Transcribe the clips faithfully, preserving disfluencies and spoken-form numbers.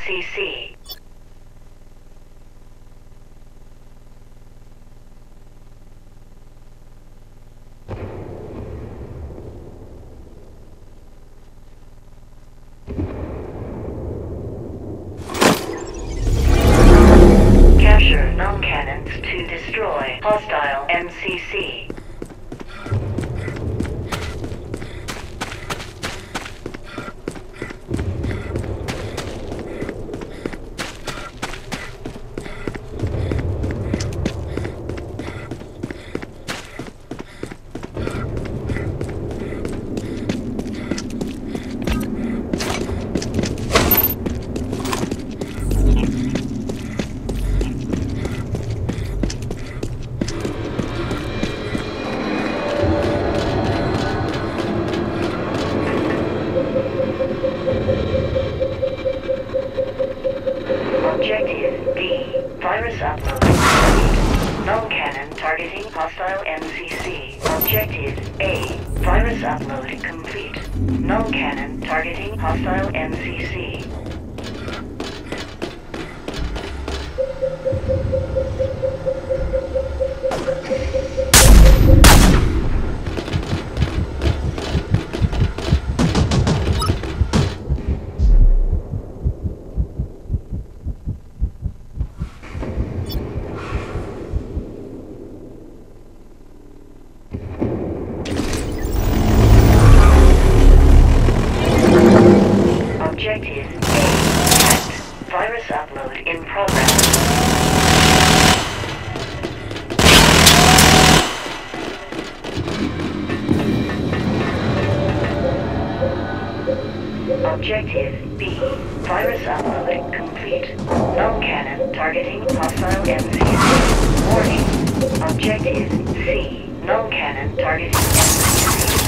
C C. Capture null cannons to destroy hostile M C C. Objective B. Virus upload complete. Null cannon targeting hostile M C C. Objective A. Virus upload complete. Null cannon targeting hostile M C C. Objective A. Hacked. Virus upload in progress. Objective B. Virus upload complete. Null cannon targeting hostile M C C. Warning. Objective C. Null cannon targeting M C C.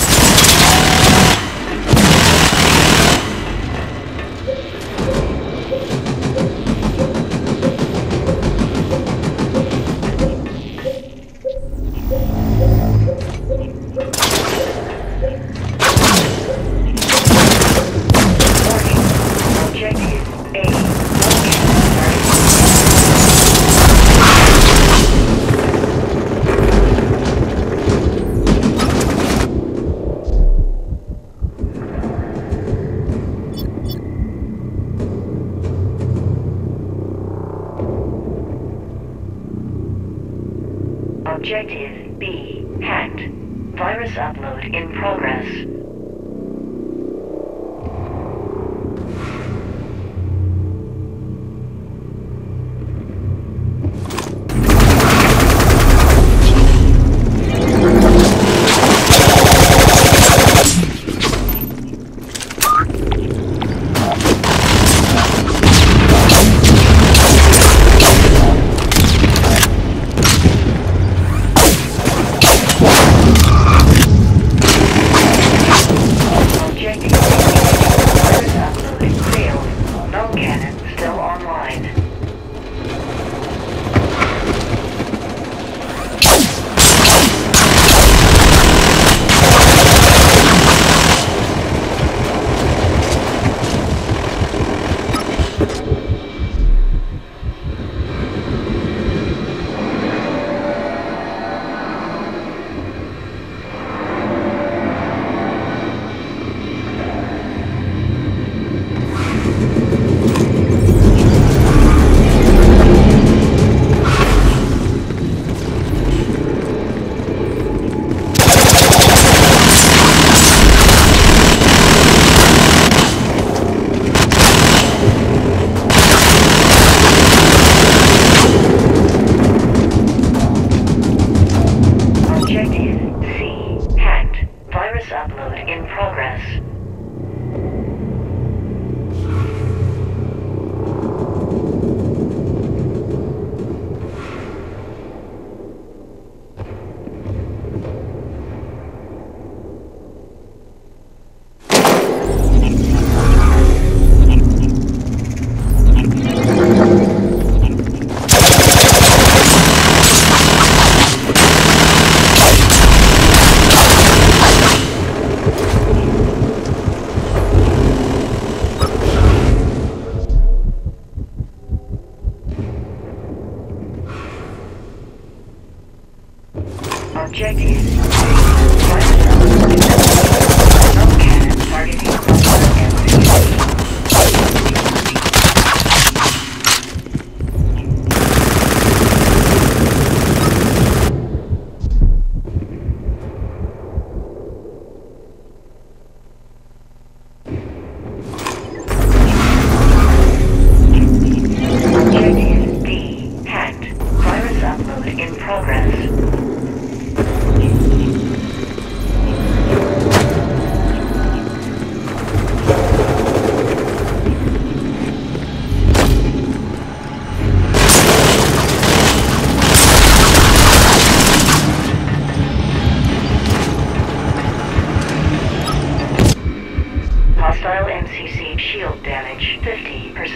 Objective B. Hacked. Virus upload in progress.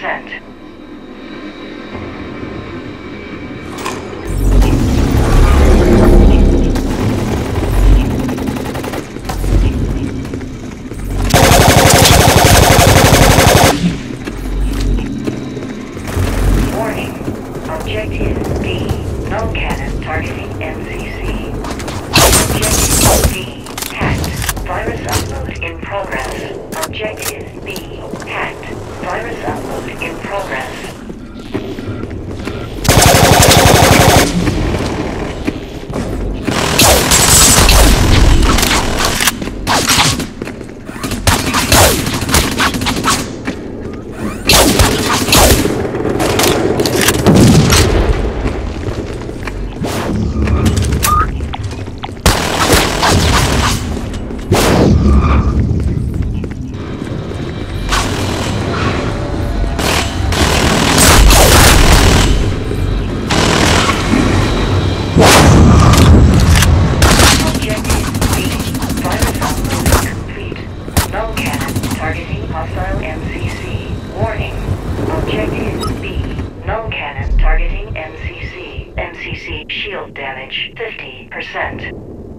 percent. Warning. Objective D. Null cannon targeting M C C. Objective B. Hacked. Virus upload in progress. Objective B. Hacked. Virus upload in progress. Hostile M C C. Warning. Objective B. Null cannon targeting M C C. M C C shield damage fifty percent.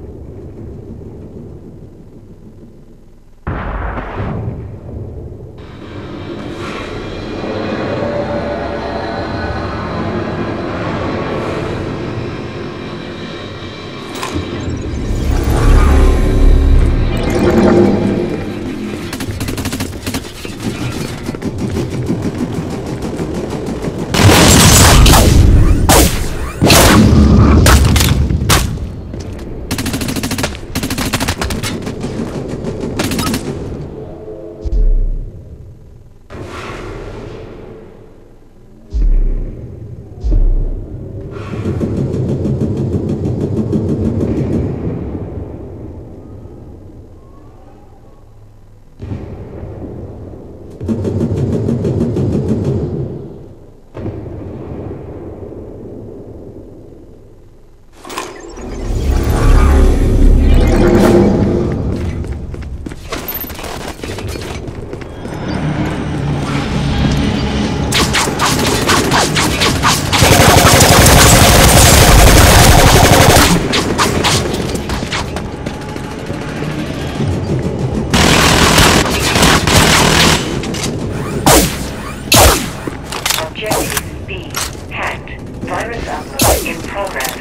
Objective B. Hacked. Virus upload in progress.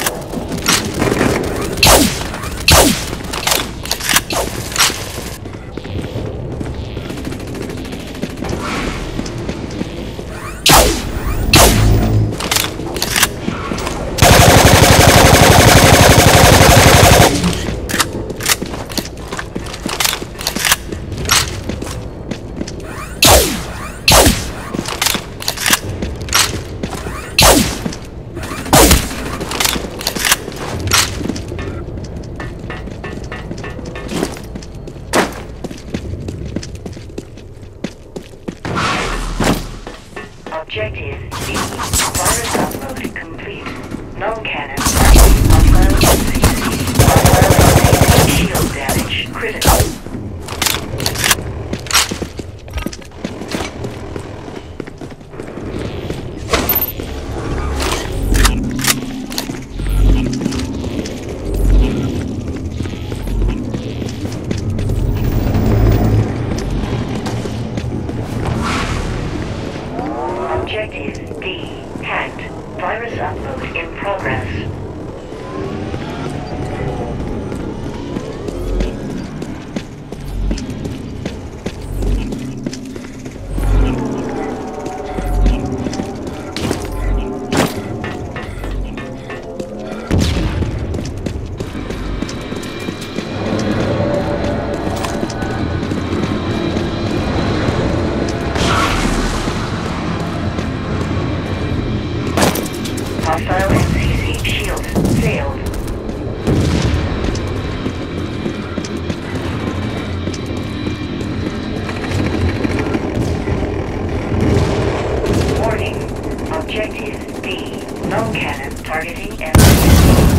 Objective B. Virus upload complete. Null cannon targeting hostile M C C. Hostile M C C shield damage critical. Objective D. Hacked. Virus upload in progress. Hostile M C C shield failed. Warning. Objective D. Null cannon targeting M C C.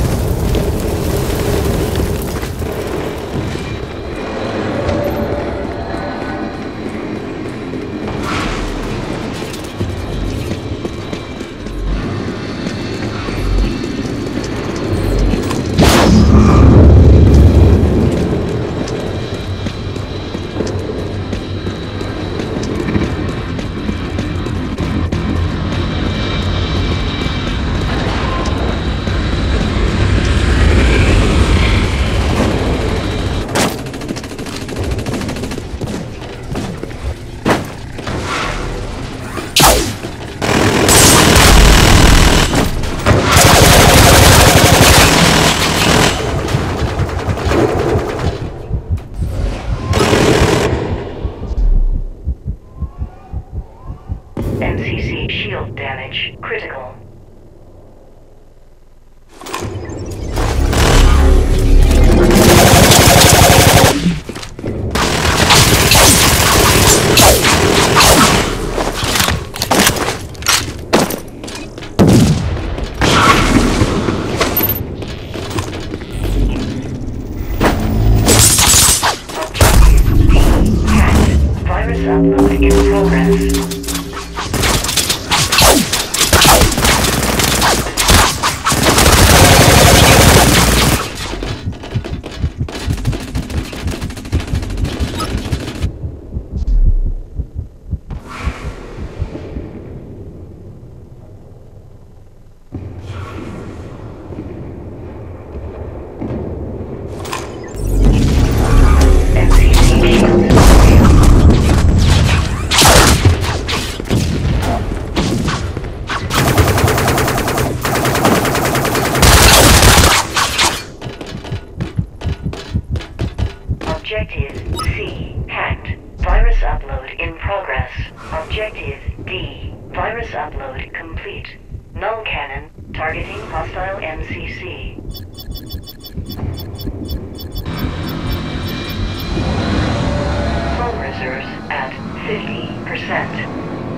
M C C shield damage critical. Upload in progress. Objective C hacked. Virus upload in progress. Objective D. Virus upload complete. Null cannon targeting hostile M C C. Full reserves at fifty percent.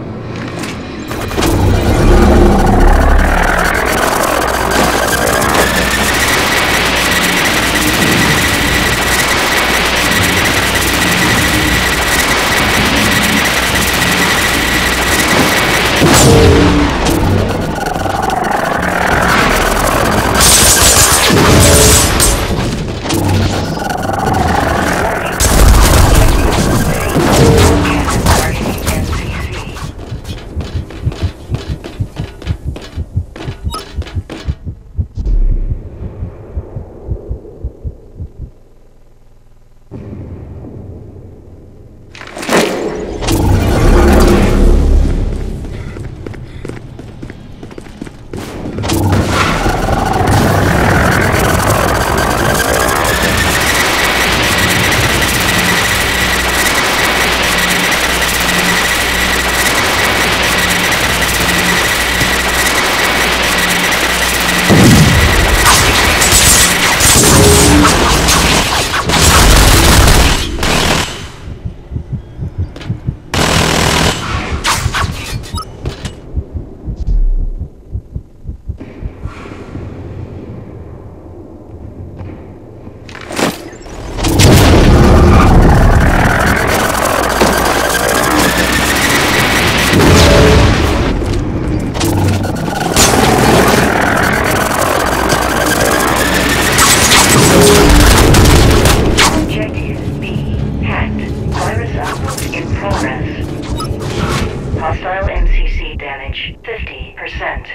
Hostile M C C damage fifty percent.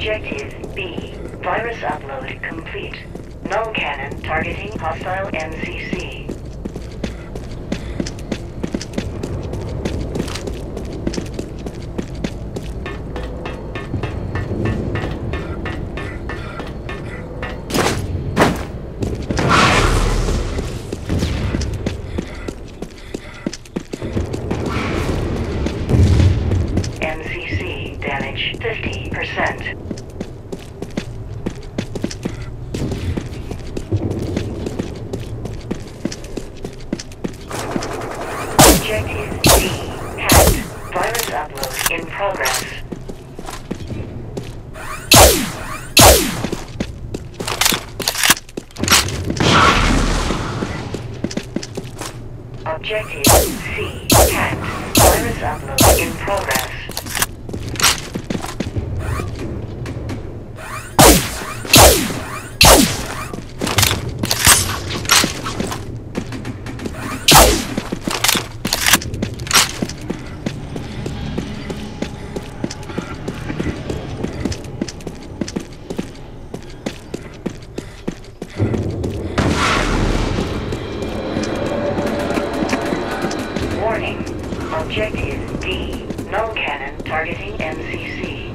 Objective B. Virus upload complete. Null cannon targeting hostile N C C. N C C damage fifty percent. Objective D hacked. Virus upload in progress. Objective C hacked. Virus upload in progress. Warning. Objective D. Null cannon targeting N C C.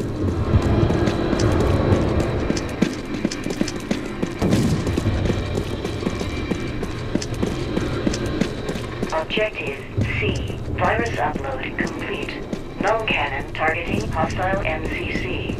Objective C. Virus upload complete. Null cannon targeting hostile N C C.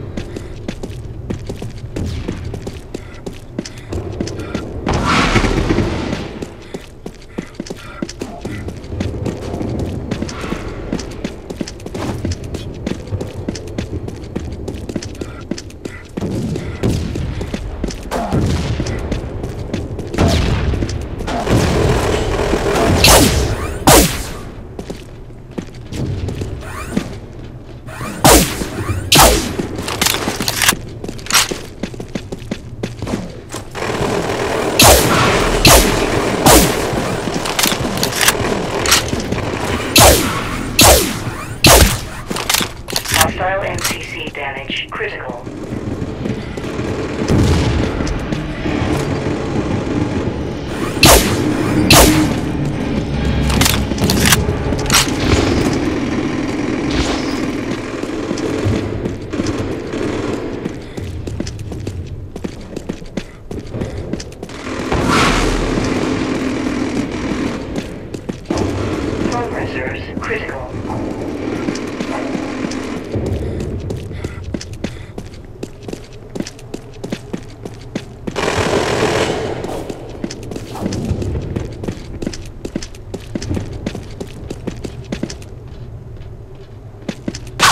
Hostile N C C damage critical. Progressors critical.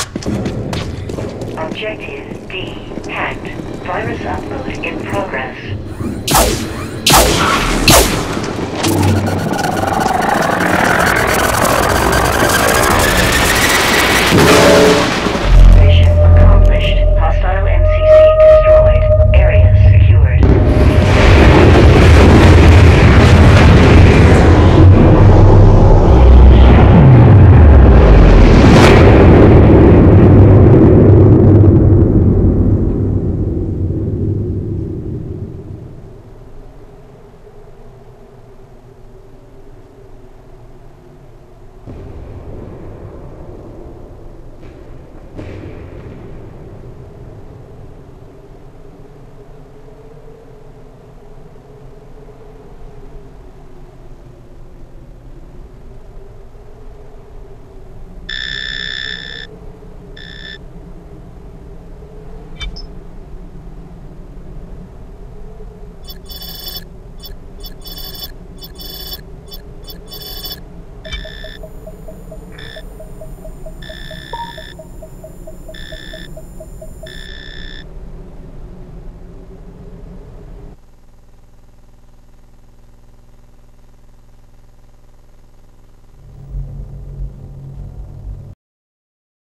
Objective D hacked. Virus upload in progress.